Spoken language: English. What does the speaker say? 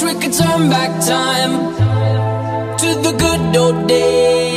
we could turn back time to the good old days.